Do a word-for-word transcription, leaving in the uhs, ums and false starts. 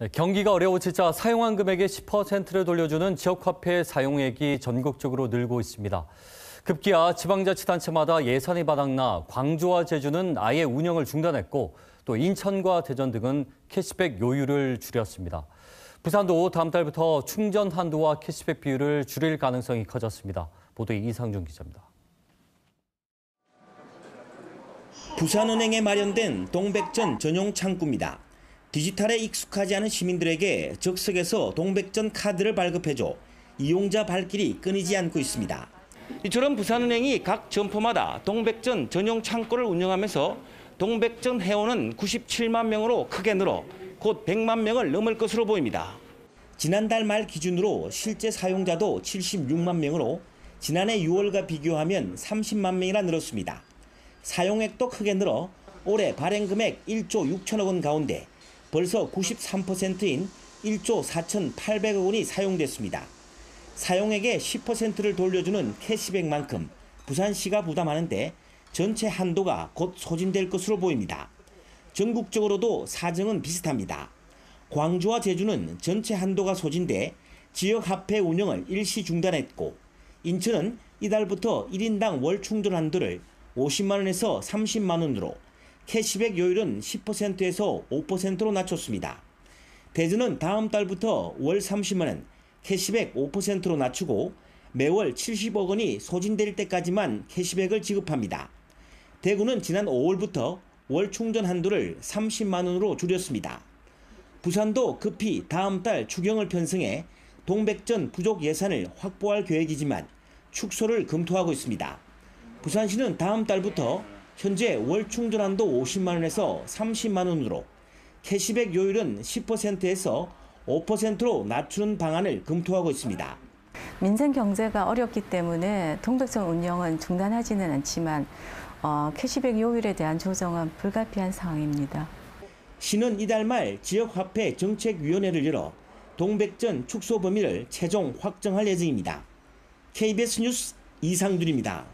경기가 어려워지자 사용한 금액의 십 퍼센트를 돌려주는 지역화폐 사용액이 전국적으로 늘고 있습니다. 급기야 지방자치단체마다 예산이 바닥나 광주와 제주는 아예 운영을 중단했고 또 인천과 대전 등은 캐시백 요율을 줄였습니다. 부산도 다음 달부터 충전 한도와 캐시백 비율을 줄일 가능성이 커졌습니다. 보도에 이상준 기자입니다. 부산은행에 마련된 동백전 전용 창구입니다. 디지털에 익숙하지 않은 시민들에게 적석에서 동백전 카드를 발급해줘 이용자 발길이 끊이지 않고 있습니다. 이처럼 부산은행이 각 점포마다 동백전 전용 창구를 운영하면서 동백전 회원은 구십칠만 명으로 크게 늘어 곧 백만 명을 넘을 것으로 보입니다. 지난달 말 기준으로 실제 사용자도 칠십육만 명으로 지난해 유월과 비교하면 삼십만 명이나 늘었습니다. 사용액도 크게 늘어 올해 발행금액 일조 육천억 원 가운데 벌써 구십삼 퍼센트인 일조 사천팔백억 원이 사용됐습니다. 사용액의 십 퍼센트를 돌려주는 캐시백만큼 부산시가 부담하는데 전체 한도가 곧 소진될 것으로 보입니다. 전국적으로도 사정은 비슷합니다. 광주와 제주는 전체 한도가 소진돼 지역화폐 운영을 일시 중단했고 인천은 이달부터 일 인당 월 충전 한도를 오십만 원에서 삼십만 원으로 캐시백 요율은 십 퍼센트에서 오 퍼센트로 낮췄습니다. 대전은 다음 달부터 월 삼십만 원, 캐시백 오 퍼센트로 낮추고 매월 칠십억 원이 소진될 때까지만 캐시백을 지급합니다. 대구는 지난 오월부터 월 충전 한도를 삼십만 원으로 줄였습니다. 부산도 급히 다음 달 추경을 편성해 동백전 부족 예산을 확보할 계획이지만 축소를 검토하고 있습니다. 부산시는 다음 달부터 현재 월 충전 한도 오십만 원에서 삼십만 원으로 캐시백 요율은 십 퍼센트에서 오 퍼센트로 낮추는 방안을 검토하고 있습니다. 민생 경제가 어렵기 때문에 동백전 운영은 중단하지는 않지만 어, 캐시백 요율에 대한 조정은 불가피한 상황입니다. 시는 이달 말 지역화폐 정책위원회를 열어 동백전 축소 범위를 최종 확정할 예정입니다. 케이비에스 뉴스 이상준입니다.